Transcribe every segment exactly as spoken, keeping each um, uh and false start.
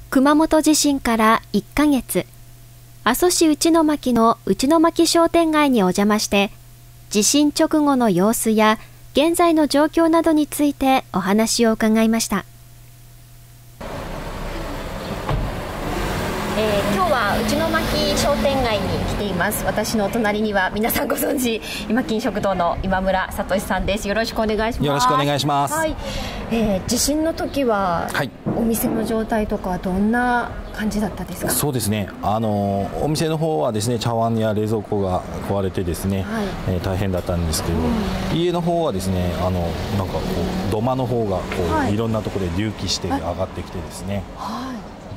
熊本地震からいっかげつ、阿蘇市内巻の内巻商店街にお邪魔して、地震直後の様子や現在の状況などについてお話を伺いました。えー、今日は内巻商店街に来ています。私の隣には皆さんご存知、今金食堂の今村聡さんです。よろしくお願いします。 よろしくお願いします。 はい、えー、地震の時は、はい、お店の状態とかはどんな感じだったですか？ そうですね、あのお店の方はですね、茶碗や冷蔵庫が壊れてですね、はい、えー、大変だったんですけど、うん、家の方はですね、あのなんかこう土間の方がこう、はい、いろんなところで隆起して上がってきてですね、はい、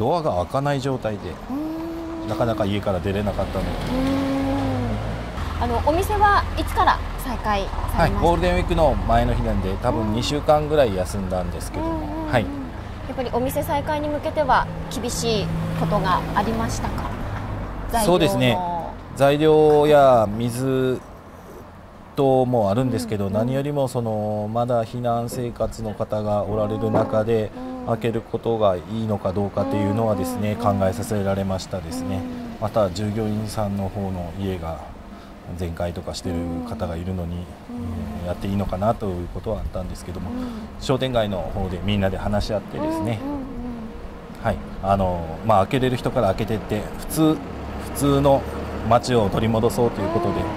ドアが開かない状態でなかなか家から出れなかったので、 あのお店はいつから再開されました？はい、 ゴールデンウィークの前の日なんで多分にしゅうかんぐらい休んだんですけども、はい、 やっぱりお店再開に向けては厳しいことがありましたか？ そうですね、材料や水等もあるんですけど、うんうん、何よりもそのまだ避難生活の方がおられる中で開けることがいいのかどうかというのはですね、考えさせられましたですね。また従業員さんの方の家が全壊とかしている方がいるのに、うん、やっていいのかなということはあったんですけども、うん、商店街の方でみんなで話し合ってですね、はい、あのまあ、開けれる人から開けていって普通普通の街を取り戻そうということで、はい、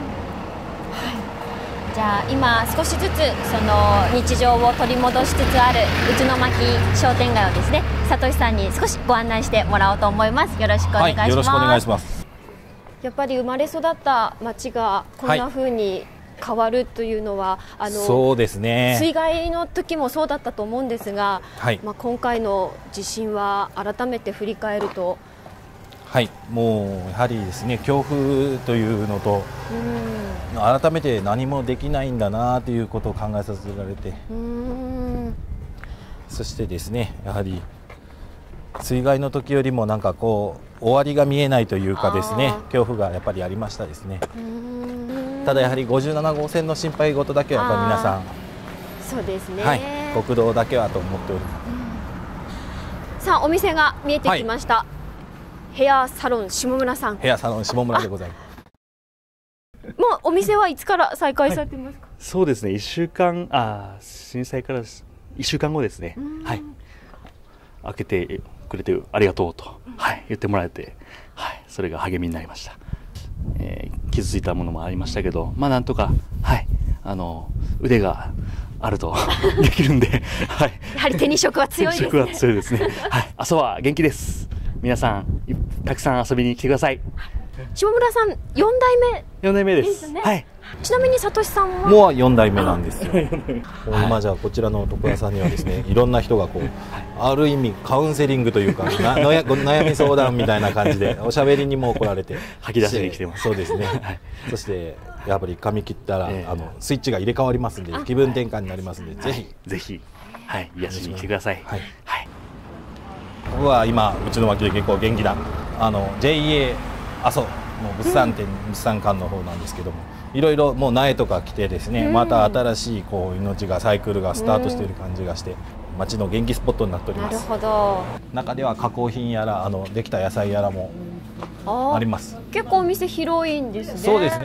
じゃあ今少しずつその日常を取り戻しつつある内巻商店街をですね、聡さんに少しご案内してもらおうと思います。よろしくお願いします。はい、 よろしくお願いします。 やっぱり生まれ育った町がこんな風に変わるというのは、はい、あのそうですね、 水害の時もそうだったと思うんですが、はい、まあ、今回の地震は改めて振り返ると、 はい、もうやはりですね、恐怖というのと、うん、改めて何もできないんだなということを考えさせられて、うん、そしてですね、やはり水害の時よりもなんかこう終わりが見えないというかですね、恐怖がやっぱりありましたですね。ただやはりごじゅうななごうせんの心配事だけはやっぱり皆さん、 そうですね、 はい、国道だけはと思っております。 さあお店が見えてきました、はい、ヘアサロン下村さん。 ヘアサロン下村でございます。 もうお店はいつから再開されてますか？はい、 そうですね、いっしゅうかん、あ震災からいっしゅうかんごですね。はい、開けてくれてありがとうと、はい、言ってもらえて、はい、それが励みになりました。えー、傷ついたものもありましたけど、まあなんとか、はい、あの腕があるとできるんで、はい、 やはり手に職は強いですね。 手に職は強いですね。はい、阿蘇は元気です。皆さんたくさん遊びに来てください。 下村さんよんだいめよんだいめです。はい。 ちなみに聡さんはもうよんだいめなんですよ。今じゃあこちらの床屋さんにはですね、いろんな人がこうある意味カウンセリングというかな悩み相談みたいな感じでおしゃべりにも来られて吐き出しに来てます。 そうですね。はい、そしてやっぱり髪切ったら、えー、あのスイッチが入れ替わりますんで気分転換になりますんで、ぜひぜひ、はい、癒しに来てください。はい。はい、 僕は今うちの町で結構元気なあの ジェイエー 阿蘇の物産展、物産館の方なんですけども、いろいろもう苗とか来てですね、また新しいこう命がサイクルがスタートしている感じがして、町の元気スポットになっております。 なるほど。 中では加工品やらあのできた野菜やらもあります。 結構お店広いんですね。 そうですね。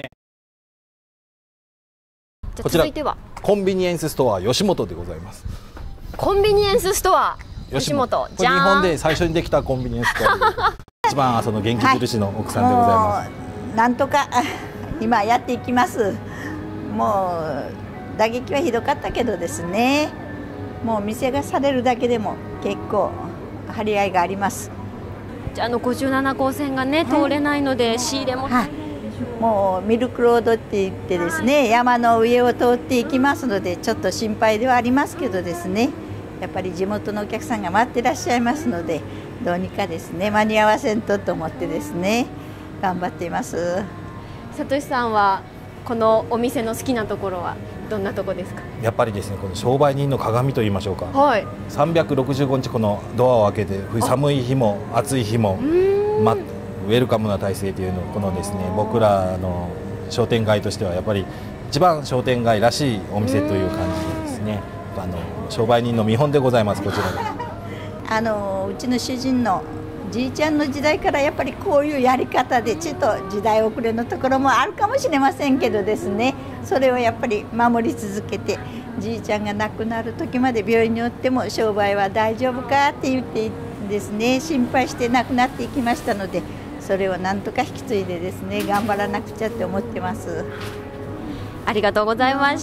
じゃあ続いてはコンビニエンスストア吉本でございます。 コンビニエンスストア吉本、 これ日本で最初にできたコンビニエンスストアで一番その元気印の奥さんでございます。 はい、なんとか今やっていきます。もう打撃はひどかったけどですね、もう店がされるだけでも結構張り合いがあります。 じゃあ、あのごじゅうななごうせんがね、はい、通れないので仕入れも、はい、 もうミルクロードって言ってですね、はい、山の上を通っていきますのでちょっと心配ではありますけどですね、やっぱり地元のお客さんが待ってらっしゃいますので、どうにかですね間に合わせんとと思ってですね頑張っています。 聡さんはこのお店の好きなところはどんなところですか？ やっぱりですね、この商売人の鏡と言いましょうか、はい、さんびゃくろくじゅうごにちこのドアを開けて寒い日も暑い日も、ま、ウェルカムな体制というのをこのですね僕らの商店街としてはやっぱり一番商店街らしいお店という感じでですね、あの商売人の見本でございます。こちらであのうちの主人のじいちゃんの時代からやっぱりこういうやり方でちょっと時代遅れのところもあるかもしれませんけどですね、それをやっぱり守り続けて、じいちゃんが亡くなる時まで病院におっても商売は大丈夫かって言ってですね、心配して亡くなっていきましたので、それをなんとか引き継いでですね、頑張らなくちゃって思ってます。 ありがとうございました。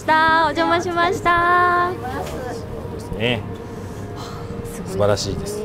お邪魔しました。 そうですね。素晴らしいです。